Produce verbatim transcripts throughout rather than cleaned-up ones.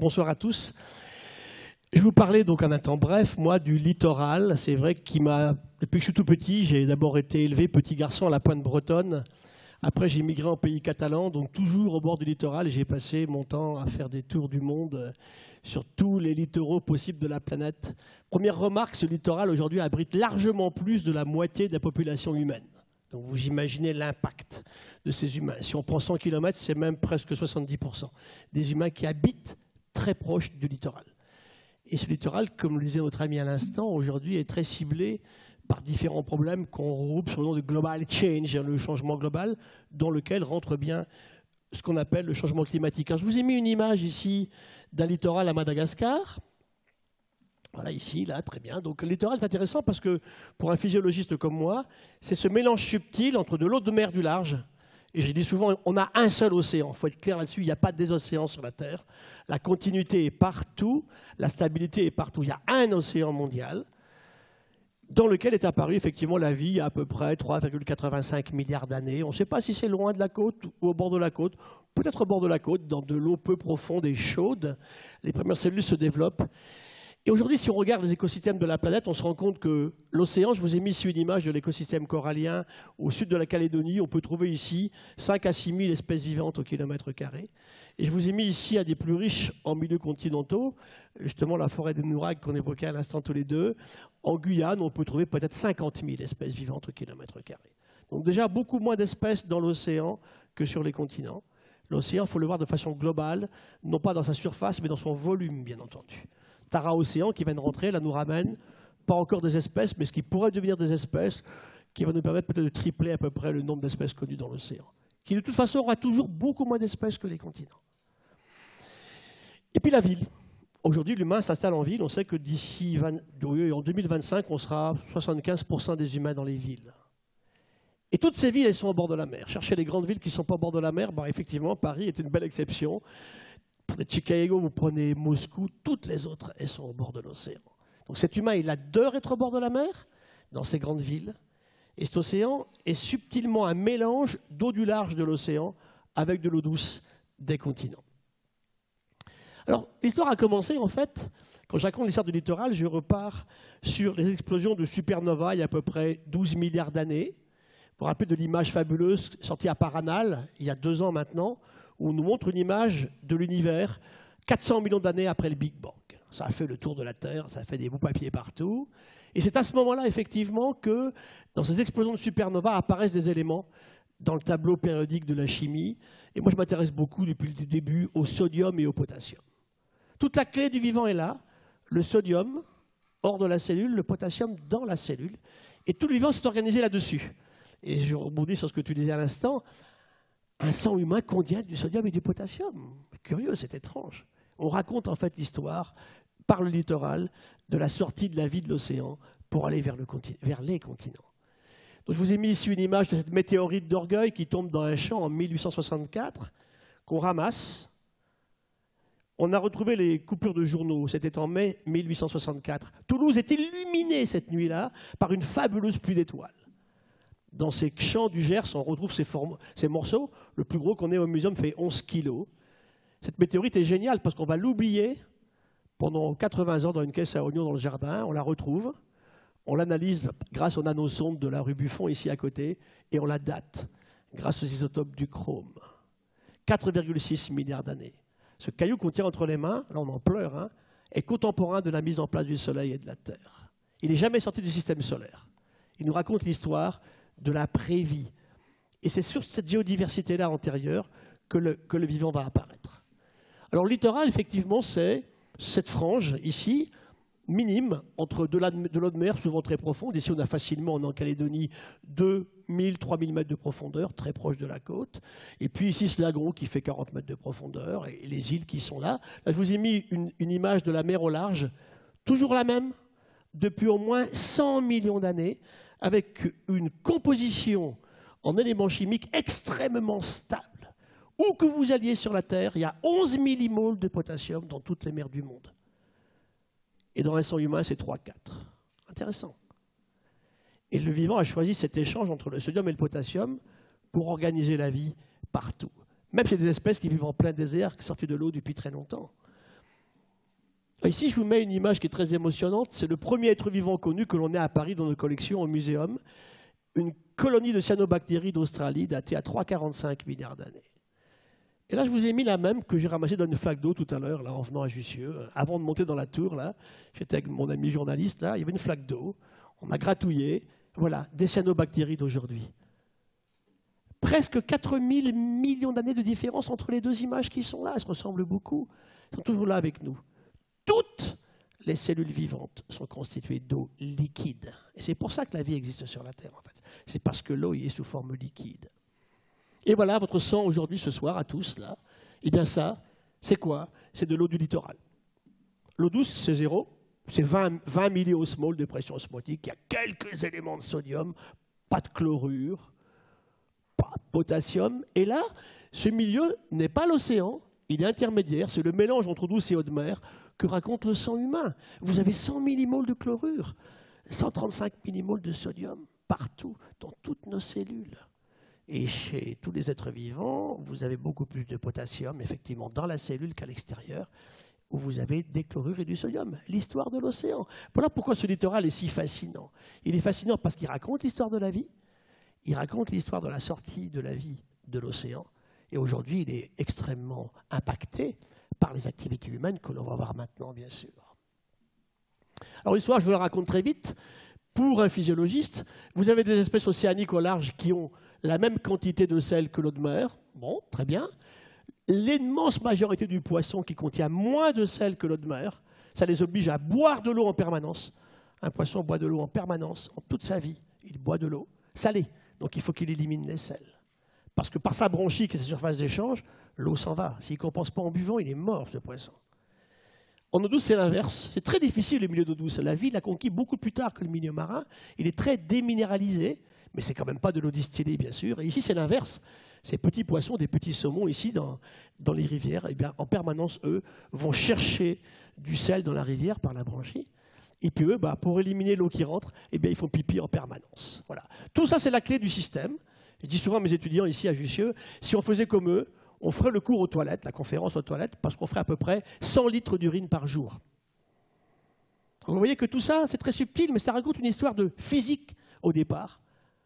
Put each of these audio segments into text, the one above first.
Bonsoir à tous. Je vais vous parler donc en un temps bref, moi, du littoral. C'est vrai qu'il m'a, depuis que je suis tout petit, j'ai d'abord été élevé petit garçon à la Pointe bretonne. Après, j'ai migré en pays catalan, donc toujours au bord du littoral. Et j'ai passé mon temps à faire des tours du monde sur tous les littoraux possibles de la planète. Première remarque, ce littoral aujourd'hui abrite largement plus de la moitié de la population humaine. Donc vous imaginez l'impact de ces humains. Si on prend cent kilomètres, c'est même presque soixante-dix pour cent des humains qui habitent très proche du littoral. Et ce littoral, comme le disait notre ami à l'instant, aujourd'hui est très ciblé par différents problèmes qu'on regroupe sous le nom de global change, le changement global, dans lequel rentre bien ce qu'on appelle le changement climatique. Alors, je vous ai mis une image ici d'un littoral à Madagascar. Voilà, ici, là, très bien. Donc le littoral est intéressant parce que, pour un physiologiste comme moi, c'est ce mélange subtil entre de l'eau de mer du large. Et j'ai dit souvent, on a un seul océan. Il faut être clair là-dessus, il n'y a pas des océans sur la Terre. La continuité est partout, la stabilité est partout. Il y a un océan mondial dans lequel est apparue effectivement la vie il y a à peu près trois virgule quatre-vingt-cinq milliards d'années. On ne sait pas si c'est loin de la côte ou au bord de la côte. Peut-être au bord de la côte, dans de l'eau peu profonde et chaude. Les premières cellules se développent. Et aujourd'hui, si on regarde les écosystèmes de la planète, on se rend compte que l'océan, je vous ai mis ici une image de l'écosystème corallien au sud de la Calédonie. On peut trouver ici cinq à six mille espèces vivantes au kilomètre carré. Et je vous ai mis ici un des plus riches en milieux continentaux, justement la forêt des Nouragues qu'on évoquait à l'instant tous les deux. En Guyane, on peut trouver peut-être cinquante mille espèces vivantes au kilomètre carré. Donc déjà beaucoup moins d'espèces dans l'océan que sur les continents. L'océan, il faut le voir de façon globale, non pas dans sa surface, mais dans son volume, bien entendu. Tara Océan qui vient de rentrer, là nous ramène, pas encore des espèces, mais ce qui pourrait devenir des espèces, qui va nous permettre peut-être de tripler à peu près le nombre d'espèces connues dans l'océan, qui de toute façon aura toujours beaucoup moins d'espèces que les continents. Et puis la ville. Aujourd'hui, l'humain s'installe en ville. On sait que d'ici en deux mille vingt-cinq, on sera soixante-quinze pour cent des humains dans les villes. Et toutes ces villes, elles sont au bord de la mer. Cherchez les grandes villes qui ne sont pas au bord de la mer, bah, effectivement, Paris est une belle exception. Vous prenez Chicago, vous prenez Moscou, toutes les autres, elles sont au bord de l'océan. Donc cet humain, il adore être au bord de la mer, dans ces grandes villes. Et cet océan est subtilement un mélange d'eau du large de l'océan avec de l'eau douce des continents. Alors, l'histoire a commencé, en fait, quand je raconte l'histoire du littoral, je repars sur les explosions de supernovae il y a à peu près douze milliards d'années. Pour rappeler de l'image fabuleuse sortie à Paranal, il y a deux ans maintenant, où on nous montre une image de l'univers quatre cents millions d'années après le Big Bang. Ça a fait le tour de la Terre, ça a fait des bouts de papier partout. Et c'est à ce moment-là, effectivement, que dans ces explosions de supernovae apparaissent des éléments dans le tableau périodique de la chimie. Et moi, je m'intéresse beaucoup depuis le début au sodium et au potassium. Toute la clé du vivant est là. Le sodium hors de la cellule, le potassium dans la cellule. Et tout le vivant s'est organisé là-dessus. Et je rebondis sur ce que tu disais à l'instant. Un sang humain contient du sodium et du potassium. Curieux, c'est étrange. On raconte en fait l'histoire, par le littoral, de la sortie de la vie de l'océan pour aller vers, le continent, vers les continents. Donc, je vous ai mis ici une image de cette météorite d'Orgueil qui tombe dans un champ en mille huit cent soixante-quatre, qu'on ramasse. On a retrouvé les coupures de journaux, c'était en mai mille huit cent soixante-quatre. Toulouse est illuminée cette nuit-là par une fabuleuse pluie d'étoiles. Dans ces champs du Gers, on retrouve ces, ces morceaux. Le plus gros qu'on ait au muséum fait onze kilos. Cette météorite est géniale parce qu'on va l'oublier pendant quatre-vingts ans dans une caisse à oignons dans le jardin. On la retrouve, on l'analyse grâce aux nanosondes de la rue Buffon ici à côté et on la date grâce aux isotopes du chrome. quatre virgule six milliards d'années. Ce caillou qu'on tient entre les mains, là on en pleure, hein, est contemporain de la mise en place du Soleil et de la Terre. Il n'est jamais sorti du système solaire. Il nous raconte l'histoire de la prévie. Et c'est sur cette géodiversité-là antérieure que le, que le vivant va apparaître. Alors le littoral, effectivement, c'est cette frange ici, minime, entre de l'eau de mer, souvent très profonde. Ici, on a facilement, en Calédonie, deux mille, trois mille mètres de profondeur, très proche de la côte. Et puis ici, Slagro, qui fait quarante mètres de profondeur, et les îles qui sont là. Là, je vous ai mis une, une image de la mer au large, toujours la même, depuis au moins cent millions d'années, avec une composition en éléments chimiques extrêmement stable. Où que vous alliez sur la Terre, il y a onze millimoles de potassium dans toutes les mers du monde. Et dans un sang humain, c'est trois à quatre. Intéressant. Et le vivant a choisi cet échange entre le sodium et le potassium pour organiser la vie partout. Même s'il y a des espèces qui vivent en plein désert, qui sont sorties de l'eau depuis très longtemps. Ici, je vous mets une image qui est très émotionnante. C'est le premier être vivant connu que l'on ait à Paris dans nos collections au muséum. Une colonie de cyanobactéries d'Australie datée à trois virgule quarante-cinq milliards d'années. Et là, je vous ai mis la même que j'ai ramassée dans une flaque d'eau tout à l'heure, là, en venant à Jussieu. Avant de monter dans la tour, là, j'étais avec mon ami journaliste, là, il y avait une flaque d'eau. On a gratouillé. Voilà, des cyanobactéries d'aujourd'hui. Presque quatre mille millions d'années de différence entre les deux images qui sont là. Elles se ressemblent beaucoup. Elles sont toujours là avec nous. Toutes les cellules vivantes sont constituées d'eau liquide. Et c'est pour ça que la vie existe sur la Terre, en fait. C'est parce que l'eau y est sous forme liquide. Et voilà, votre sang aujourd'hui, ce soir, à tous, là, eh bien ça, c'est quoi? C'est de l'eau du littoral. L'eau douce, c'est zéro. C'est vingt, vingt milliosmoles de pression osmotique. Il y a quelques éléments de sodium, pas de chlorure, pas de potassium. Et là, ce milieu n'est pas l'océan, il est intermédiaire. C'est le mélange entre douce et eau de mer que raconte le sang humain. Vous avez cent millimoles de chlorure, cent trente-cinq millimoles de sodium, partout, dans toutes nos cellules. Et chez tous les êtres vivants, vous avez beaucoup plus de potassium, effectivement, dans la cellule qu'à l'extérieur, où vous avez des chlorures et du sodium. L'histoire de l'océan. Voilà pourquoi ce littoral est si fascinant. Il est fascinant parce qu'il raconte l'histoire de la vie, il raconte l'histoire de la sortie de la vie de l'océan, et aujourd'hui, il est extrêmement impacté par les activités humaines que l'on va voir maintenant, bien sûr. Alors l'histoire, je vous la raconte très vite. Pour un physiologiste, vous avez des espèces océaniques au large qui ont la même quantité de sel que l'eau de mer. Bon, très bien. L'immense majorité du poisson qui contient moins de sel que l'eau de mer, ça les oblige à boire de l'eau en permanence. Un poisson boit de l'eau en permanence, en toute sa vie. Il boit de l'eau salée, donc il faut qu'il élimine les sels. Parce que par sa bronchique et sa surface d'échange, l'eau s'en va. S'il ne compense pas en buvant, il est mort, ce poisson. En eau douce, c'est l'inverse. C'est très difficile, le milieu d'eau douce. La vie l'a conquis beaucoup plus tard que le milieu marin. Il est très déminéralisé, mais c'est quand même pas de l'eau distillée, bien sûr. Et ici, c'est l'inverse. Ces petits poissons, des petits saumons, ici, dans, dans les rivières, eh bien, en permanence, eux, vont chercher du sel dans la rivière par la branchie. Et puis eux, bah, pour éliminer l'eau qui rentre, eh bien, ils font pipi en permanence. Voilà. Tout ça, c'est la clé du système. Je dis souvent à mes étudiants ici à Jussieu, si on faisait comme eux, on ferait le cours aux toilettes, la conférence aux toilettes, parce qu'on ferait à peu près cent litres d'urine par jour. Donc vous voyez que tout ça, c'est très subtil, mais ça raconte une histoire de physique au départ,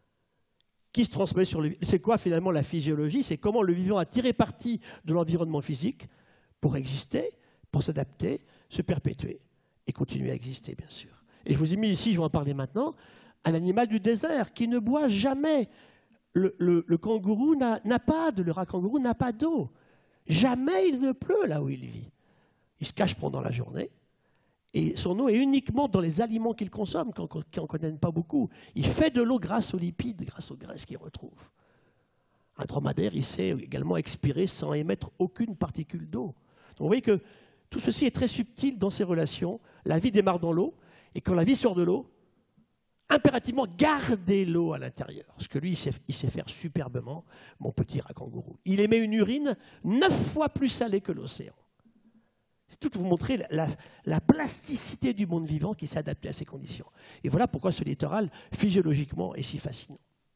qui se transmet sur le... C'est quoi finalement la physiologie? C'est comment le vivant a tiré parti de l'environnement physique pour exister, pour s'adapter, se perpétuer et continuer à exister, bien sûr. Et je vous ai mis ici, je vais en parler maintenant, un animal du désert qui ne boit jamais. Le, le, le kangourou n'a pas de, le rat kangourou n'a pas d'eau. Jamais il ne pleut là où il vit. Il se cache pendant la journée. Et son eau est uniquement dans les aliments qu'il consomme, qui n'en connaissent pas beaucoup. Il fait de l'eau grâce aux lipides, grâce aux graisses qu'il retrouve. Un dromadaire, il sait également expirer sans émettre aucune particule d'eau. Donc vous voyez que tout ceci est très subtil dans ces relations. La vie démarre dans l'eau, et quand la vie sort de l'eau, impérativement garder l'eau à l'intérieur. Ce que lui, il sait, il sait faire superbement, mon petit rat kangourou. Il émet une urine neuf fois plus salée que l'océan. C'est tout pour vous montrer la, la, la plasticité du monde vivant qui s'est adapté à ces conditions. Et voilà pourquoi ce littoral, physiologiquement, est si fascinant.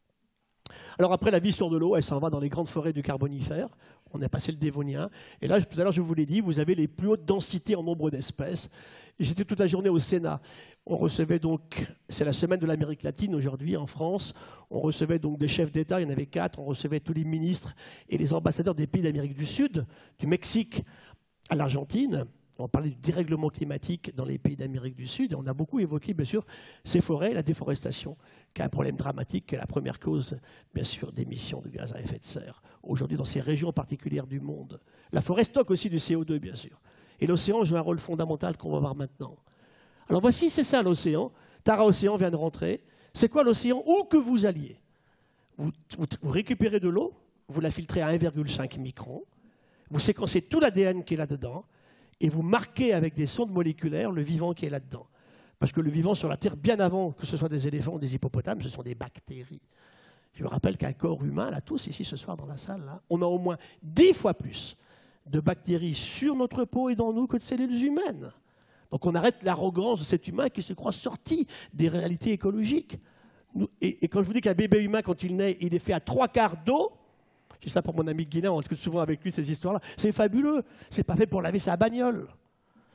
Alors après, la vie sort de l'eau, elle s'en va dans les grandes forêts du Carbonifère. On a passé le Dévonien. Et là, tout à l'heure, je vous l'ai dit, vous avez les plus hautes densités en nombre d'espèces. J'étais toute la journée au Sénat. On recevait donc, c'est la semaine de l'Amérique latine aujourd'hui en France, on recevait donc des chefs d'État, il y en avait quatre, on recevait tous les ministres et les ambassadeurs des pays d'Amérique du Sud, du Mexique à l'Argentine. On parlait du dérèglement climatique dans les pays d'Amérique du Sud et on a beaucoup évoqué, bien sûr, ces forêts, la déforestation, qui est un problème dramatique, qui est la première cause, bien sûr, d'émissions de gaz à effet de serre. Aujourd'hui, dans ces régions particulières du monde. La forêt stocke aussi du C O deux, bien sûr. Et l'océan joue un rôle fondamental qu'on va voir maintenant. Alors voici, c'est ça l'océan. Tara Océan vient de rentrer. C'est quoi l'océan? Où que vous alliez, vous, vous, vous récupérez de l'eau, vous la filtrez à un virgule cinq micron, vous séquencez tout l'A D N qui est là-dedans, et vous marquez avec des sondes moléculaires le vivant qui est là-dedans. Parce que le vivant sur la Terre, bien avant que ce soit des éléphants ou des hippopotames, ce sont des bactéries. Je vous rappelle qu'un corps humain, là tous ici ce soir dans la salle, là, on a au moins dix fois plus de bactéries sur notre peau et dans nous que de cellules humaines. Donc on arrête l'arrogance de cet humain qui se croit sorti des réalités écologiques. Et, et quand je vous dis qu'un bébé humain, quand il naît, il est fait à trois quarts d'eau, je dis ça pour mon ami Guilain, on discute souvent avec lui ces histoires-là, c'est fabuleux. C'est pas fait pour laver sa bagnole.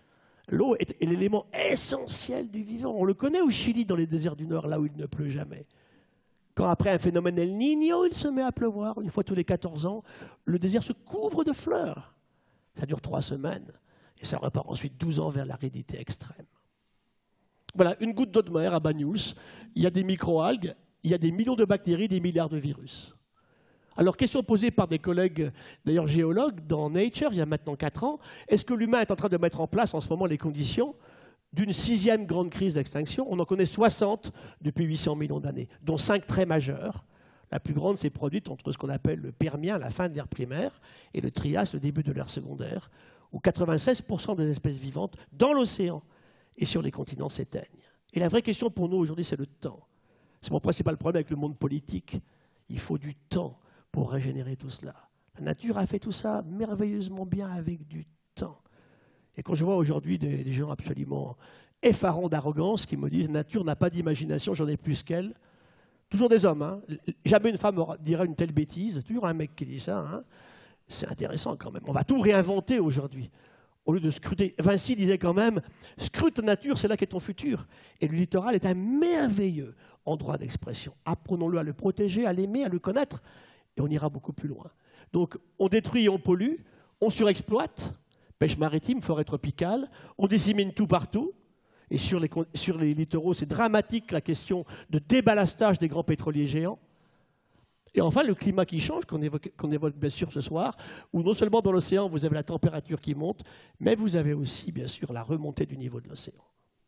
L'eau est, est l'élément essentiel du vivant. On le connaît au Chili, dans les déserts du Nord, là où il ne pleut jamais. Quand après un phénomène El Niño, il se met à pleuvoir, une fois tous les quatorze ans, le désert se couvre de fleurs. Ça dure trois semaines, et ça repart ensuite douze ans vers l'aridité extrême. Voilà, une goutte d'eau de mer à Banyuls, il y a des microalgues, il y a des millions de bactéries, des milliards de virus. Alors, question posée par des collègues, d'ailleurs géologues, dans Nature, il y a maintenant quatre ans, est-ce que l'humain est en train de mettre en place en ce moment les conditions d'une sixième grande crise d'extinction? On en connaît soixante depuis huit cents millions d'années, dont cinq très majeures. La plus grande s'est produite entre ce qu'on appelle le Permien, la fin de l'ère primaire, et le Trias, le début de l'ère secondaire, où quatre-vingt-seize pour cent des espèces vivantes dans l'océan et sur les continents s'éteignent. Et la vraie question pour nous aujourd'hui, c'est le temps. C'est mon principal problème avec le monde politique. Il faut du temps pour régénérer tout cela. La nature a fait tout ça merveilleusement bien avec du temps. Et quand je vois aujourd'hui des, des gens absolument effarants d'arrogance qui me disent « la nature n'a pas d'imagination, j'en ai plus qu'elle », toujours des hommes, hein. Jamais une femme dira une telle bêtise, toujours un mec qui dit ça, hein. C'est intéressant quand même. On va tout réinventer aujourd'hui. Au lieu de scruter, Vinci disait quand même « scrute la nature, c'est là qu'est ton futur ». Et le littoral est un merveilleux endroit d'expression. Apprenons-le à le protéger, à l'aimer, à le connaître, et on ira beaucoup plus loin. Donc on détruit et on pollue, on surexploite, pêche maritime, forêt tropicale, on dissémine tout partout. Et sur les, sur les littoraux, c'est dramatique la question de déballastage des grands pétroliers géants. Et enfin, le climat qui change, qu'on évoque, qu'on évoque bien sûr ce soir, où non seulement dans l'océan, vous avez la température qui monte, mais vous avez aussi, bien sûr, la remontée du niveau de l'océan.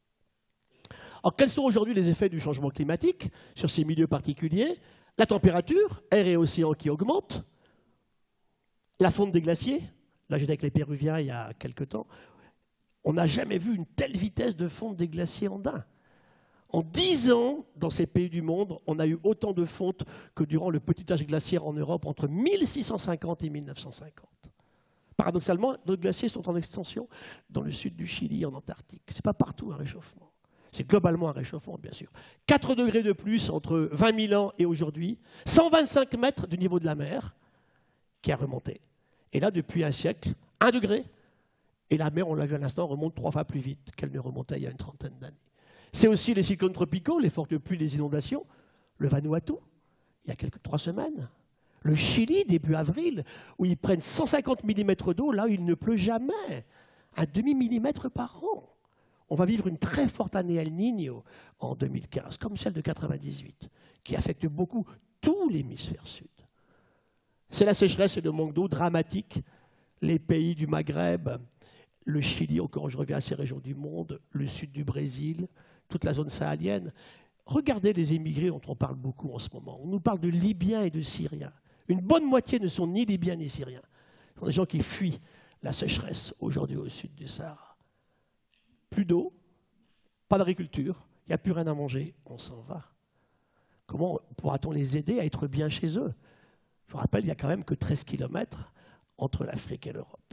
Alors, quels sont aujourd'hui les effets du changement climatique sur ces milieux particuliers? La température, air et océan qui augmentent, la fonte des glaciers. Là, j'étais avec les Péruviens il y a quelque temps. On n'a jamais vu une telle vitesse de fonte des glaciers andins. En dix ans, dans ces pays du monde, on a eu autant de fonte que durant le petit âge glaciaire en Europe entre mille six cent cinquante et mille neuf cent cinquante. Paradoxalement, d'autres glaciers sont en extension dans le sud du Chili, en Antarctique. Ce n'est pas partout un réchauffement. C'est globalement un réchauffement, bien sûr. quatre degrés de plus entre vingt mille ans et aujourd'hui, cent vingt-cinq mètres du niveau de la mer qui a remonté. Et là, depuis un siècle, un degré. Et la mer, on l'a vu à l'instant, remonte trois fois plus vite qu'elle ne remontait il y a une trentaine d'années. C'est aussi les cyclones tropicaux, les fortes pluies, les inondations. Le Vanuatu, il y a quelques trois semaines. Le Chili, début avril, où ils prennent cent cinquante millimètres d'eau, là où il ne pleut jamais. Un demi-millimètre par an. On va vivre une très forte année El Niño en deux mille quinze, comme celle de quatre-vingt-dix-huit, qui affecte beaucoup tout l'hémisphère sud. C'est la sécheresse et le manque d'eau dramatique. Les pays du Maghreb, le Chili, encore je reviens à ces régions du monde, le sud du Brésil, toute la zone sahélienne. Regardez les émigrés dont on parle beaucoup en ce moment. On nous parle de Libyens et de Syriens. Une bonne moitié ne sont ni Libyens ni Syriens. Ce sont des gens qui fuient la sécheresse aujourd'hui au sud du Sahara. Plus d'eau, pas d'agriculture, il n'y a plus rien à manger, on s'en va. Comment pourra-t-on les aider à être bien chez eux? Je vous rappelle, il n'y a quand même que treize kilomètres entre l'Afrique et l'Europe.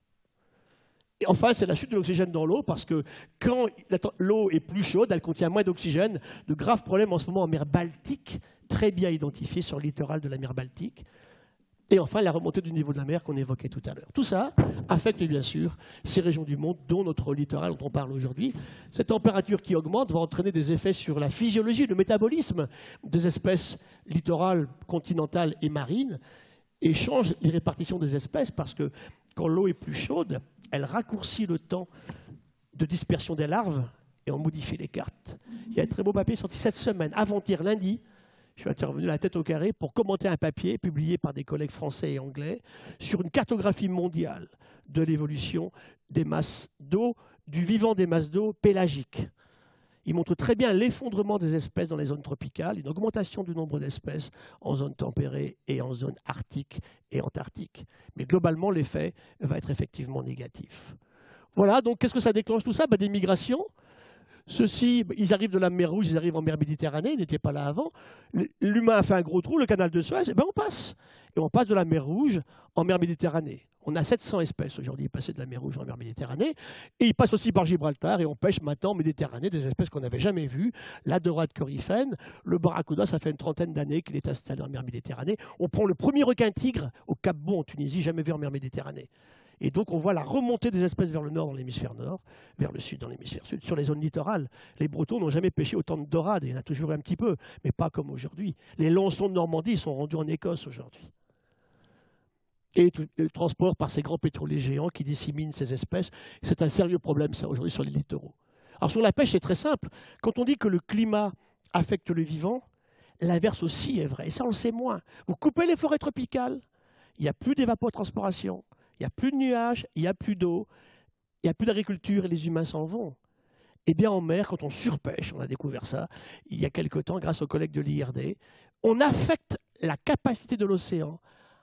Et enfin, c'est la chute de l'oxygène dans l'eau, parce que quand l'eau est plus chaude, elle contient moins d'oxygène. De graves problèmes en ce moment en mer Baltique, très bien identifiés sur le littoral de la mer Baltique. Et enfin, la remontée du niveau de la mer qu'on évoquait tout à l'heure. Tout ça affecte bien sûr ces régions du monde, dont notre littoral dont on parle aujourd'hui. Cette température qui augmente va entraîner des effets sur la physiologie, le métabolisme des espèces littorales, continentales et marines, et change les répartitions des espèces, parce que quand l'eau est plus chaude, elle raccourcit le temps de dispersion des larves et on modifie les cartes. Il y a un très beau papier sorti cette semaine, avant-hier, lundi. Je suis intervenu la tête au carré pour commenter un papier publié par des collègues français et anglais sur une cartographie mondiale de l'évolution des masses d'eau, du vivant des masses d'eau pélagiques. Il montre très bien l'effondrement des espèces dans les zones tropicales, une augmentation du nombre d'espèces en zone tempérée et en zone arctique et antarctique. Mais globalement, l'effet va être effectivement négatif. Voilà, donc qu'est-ce que ça déclenche tout ça? Ben, des migrations. Ceux-ci, ils arrivent de la mer Rouge, ils arrivent en mer Méditerranée, ils n'étaient pas là avant. L'humain a fait un gros trou, le canal de Suez, et ben on passe. Et on passe de la mer Rouge en mer Méditerranée. On a sept cents espèces aujourd'hui passées de la mer Rouge en mer Méditerranée. Et ils passent aussi par Gibraltar et on pêche maintenant en Méditerranée des espèces qu'on n'avait jamais vues. La dorade coryphène, le barracuda, ça fait une trentaine d'années qu'il est installé en mer Méditerranée. On prend le premier requin tigre au Cap Bon en Tunisie, jamais vu en mer Méditerranée. Et donc on voit la remontée des espèces vers le nord dans l'hémisphère nord, vers le sud dans l'hémisphère sud, sur les zones littorales. Les Bretons n'ont jamais pêché autant de dorades, il y en a toujours un petit peu, mais pas comme aujourd'hui. Les lonçons de Normandie sont rendus en Écosse aujourd'hui. Et le transport par ces grands pétroliers géants qui disséminent ces espèces, c'est un sérieux problème ça aujourd'hui sur les littoraux. Alors sur la pêche, c'est très simple. Quand on dit que le climat affecte le vivant, l'inverse aussi est vrai, et ça on le sait moins. Vous coupez les forêts tropicales, il n'y a plus d'évapotranspiration, il n'y a plus de nuages, il n'y a plus d'eau, il n'y a plus d'agriculture et les humains s'en vont. Eh bien en mer, quand on surpêche, on a découvert ça il y a quelque temps grâce aux collègues de l'I R D, on affecte la capacité de l'océan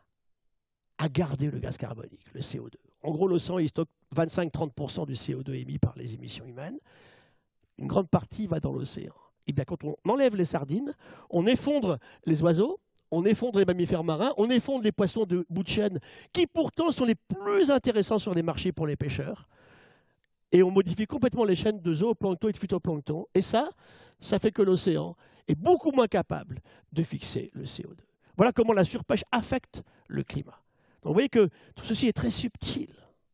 à garder le gaz carbonique, le C O deux. En gros, l'océan il stocke vingt-cinq à trente pour cent du C O deux émis par les émissions humaines. Une grande partie va dans l'océan. Et bien, quand on enlève les sardines, on effondre les oiseaux, on effondre les mammifères marins, on effondre les poissons de bout de chaîne, qui pourtant sont les plus intéressants sur les marchés pour les pêcheurs. Et on modifie complètement les chaînes de zooplancton et de phytoplancton. Et ça, ça fait que l'océan est beaucoup moins capable de fixer le C O deux. Voilà comment la surpêche affecte le climat. Donc vous voyez que tout ceci est très subtil.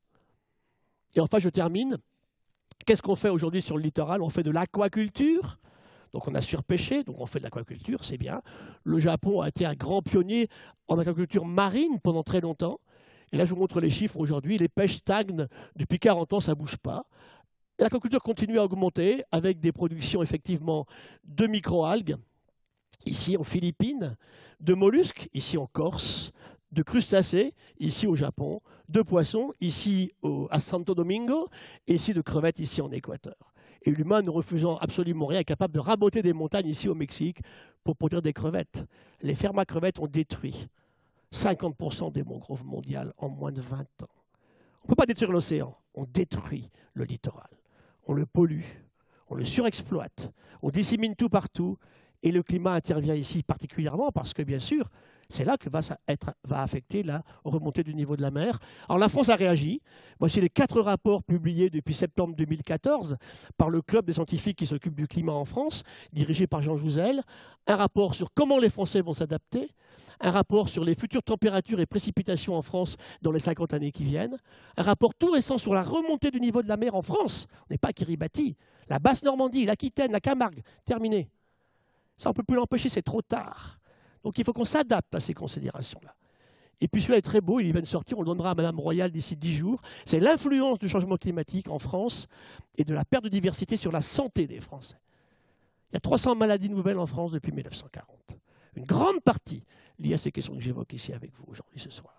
Et enfin, je termine. Qu'est-ce qu'on fait aujourd'hui sur le littoral? On fait de l'aquaculture. Donc on a surpêché, donc on fait de l'aquaculture, c'est bien. Le Japon a été un grand pionnier en aquaculture marine pendant très longtemps. Et là, je vous montre les chiffres aujourd'hui. Les pêches stagnent depuis quarante ans, ça ne bouge pas. L'aquaculture continue à augmenter avec des productions effectivement de microalgues, ici en Philippines, de mollusques, ici en Corse, de crustacés, ici au Japon, de poissons, ici au, à Santo Domingo, et ici de crevettes, ici en Équateur. Et l'humain, ne refusant absolument rien, est capable de raboter des montagnes ici au Mexique pour produire des crevettes. Les fermes à crevettes ont détruit cinquante pour cent des mangroves mondiales en moins de vingt ans. On ne peut pas détruire l'océan, on détruit le littoral. On le pollue, on le surexploite, on dissémine tout partout, et le climat intervient ici particulièrement parce que, bien sûr, c'est là que va, être, va affecter la remontée du niveau de la mer. Alors la France a réagi. Voici les quatre rapports publiés depuis septembre deux mille quatorze par le club des scientifiques qui s'occupent du climat en France, dirigé par Jean Jouzel. Un rapport sur comment les Français vont s'adapter. Un rapport sur les futures températures et précipitations en France dans les cinquante années qui viennent. Un rapport tout récent sur la remontée du niveau de la mer en France. On n'est pas à Kiribati. La Basse-Normandie, l'Aquitaine, la Camargue, terminé. Ça, on ne peut plus l'empêcher, c'est trop tard. Donc il faut qu'on s'adapte à ces considérations-là. Et puis celui-là est très beau, il vient de sortir, on le donnera à Madame Royal d'ici dix jours. C'est l'influence du changement climatique en France et de la perte de diversité sur la santé des Français. Il y a trois cents maladies nouvelles en France depuis mille neuf cent quarante. Une grande partie liée à ces questions que j'évoque ici avec vous aujourd'hui, ce soir.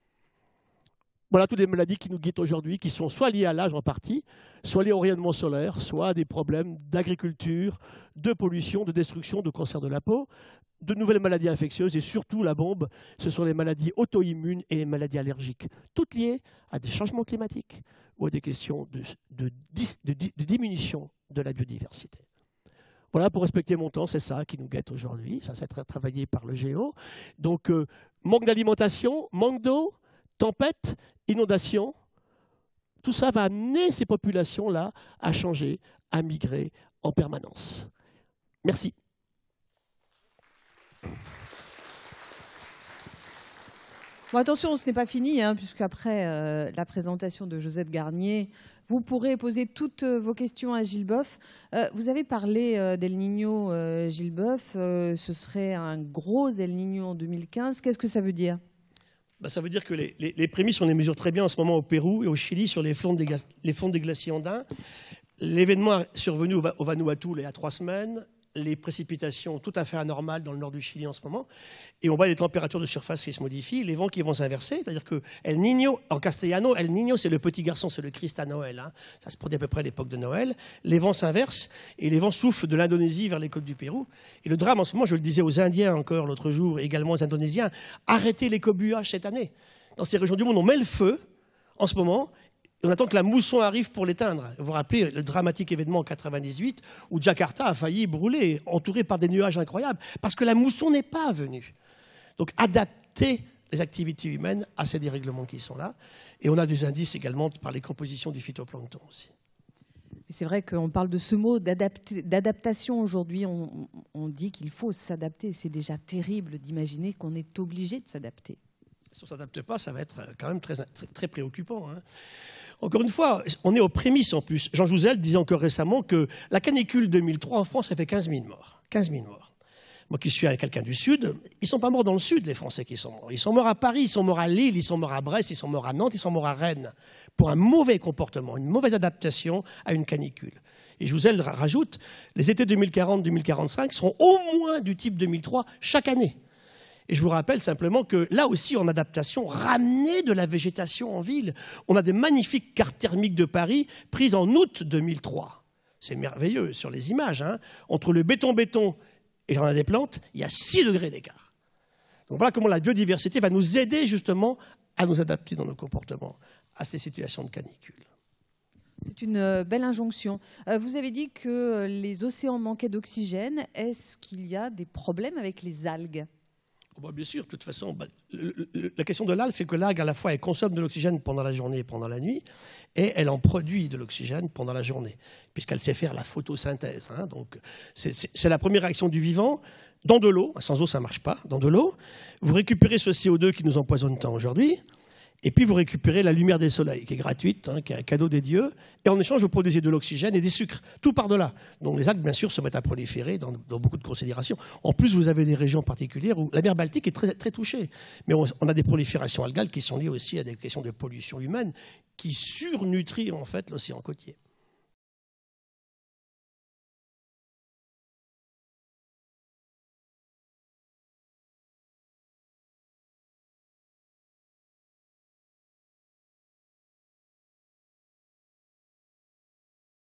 Voilà toutes les maladies qui nous guettent aujourd'hui, qui sont soit liées à l'âge en partie, soit liées au rayonnement solaire, soit à des problèmes d'agriculture, de pollution, de destruction, de cancer de la peau, de nouvelles maladies infectieuses et surtout la bombe, ce sont les maladies auto-immunes et les maladies allergiques, toutes liées à des changements climatiques ou à des questions de, de, de, de diminution de la biodiversité. Voilà, pour respecter mon temps, c'est ça qui nous guette aujourd'hui, ça c'est travaillé par le Géo. Donc, euh, manque d'alimentation, manque d'eau, tempête, inondation, tout ça va amener ces populations-là à changer, à migrer en permanence. Merci. Bon, attention, ce n'est pas fini, hein, puisqu'après euh, la présentation de Josette Garnier, vous pourrez poser toutes vos questions à Gilles Boeuf. Euh, vous avez parlé euh, d'El Niño, euh, Gilles Boeuf. Euh, ce serait un gros El Niño en deux mille quinze. Qu'est-ce que ça veut dire ? Ben, ça veut dire que les, les, les prémices, on les mesure très bien en ce moment au Pérou et au Chili sur les fonds des, les fonds des glaciers andins. L'événement est survenu au, au Vanuatu il y a trois semaines. Les précipitations tout à fait anormales dans le nord du Chili en ce moment. Et on voit les températures de surface qui se modifient, les vents qui vont s'inverser. C'est-à-dire que El Niño, en castellano, El Niño, c'est le petit garçon, c'est le Christ à Noël. Hein. Ça se produit à peu près à l'époque de Noël. Les vents s'inversent et les vents soufflent de l'Indonésie vers les côtes du Pérou. Et le drame en ce moment, je le disais aux Indiens encore l'autre jour, et également aux Indonésiens, arrêtez les cobuages cette année. Dans ces régions du monde, on met le feu en ce moment. On attend que la mousson arrive pour l'éteindre. Vous vous rappelez le dramatique événement en quatre-vingt-dix-huit où Jakarta a failli brûler, entouré par des nuages incroyables, parce que la mousson n'est pas venue. Donc adapter les activités humaines à ces dérèglements qui sont là. Et on a des indices également par les compositions du phytoplancton aussi. C'est vrai qu'on parle de ce mot d'adaptation aujourd'hui. On, on dit qu'il faut s'adapter. C'est déjà terrible d'imaginer qu'on est obligé de s'adapter. Si on ne s'adapte pas, ça va être quand même très, très, très préoccupant. Hein. Encore une fois, on est aux prémices en plus. Jean Jouzel disait encore récemment que la canicule deux mille trois en France, ça fait quinze mille morts. quinze mille morts. Moi qui suis quelqu'un du Sud, ils ne sont pas morts dans le Sud, les Français qui sont morts. Ils sont morts à Paris, ils sont morts à Lille, ils sont morts à Brest, ils sont morts à Nantes, ils sont morts à Rennes. Pour un mauvais comportement, une mauvaise adaptation à une canicule. Et Jouzel rajoute, les étés deux mille quarante deux mille quarante-cinq seront au moins du type deux mille trois chaque année. Et je vous rappelle simplement que là aussi, en adaptation, ramener de la végétation en ville. On a des magnifiques cartes thermiques de Paris prises en août deux mille trois. C'est merveilleux sur les images. Hein. Entre le béton-béton et j'en ai des plantes, il y a six degrés d'écart. Donc voilà comment la biodiversité va nous aider justement à nous adapter dans nos comportements à ces situations de canicule. C'est une belle injonction. Vous avez dit que les océans manquaient d'oxygène. Est-ce qu'il y a des problèmes avec les algues ? Bon, bien sûr, de toute façon, bah, le, le, la question de l'algue, c'est que l'algue, à la fois, elle consomme de l'oxygène pendant la journée et pendant la nuit, et elle en produit de l'oxygène pendant la journée, puisqu'elle sait faire la photosynthèse. Hein, donc, c'est la première réaction du vivant. Dans de l'eau, sans eau, ça ne marche pas, dans de l'eau, vous récupérez ce C O deux qui nous empoisonne tant aujourd'hui, et puis vous récupérez la lumière des soleils, qui est gratuite, hein, qui est un cadeau des dieux. Et en échange, vous produisez de l'oxygène et des sucres, tout par-delà. Donc les algues, bien sûr, se mettent à proliférer dans, dans beaucoup de considérations. En plus, vous avez des régions particulières où la mer Baltique est très, très touchée. Mais on, on a des proliférations algales qui sont liées aussi à des questions de pollution humaine qui surnutrient en fait l'océan côtier.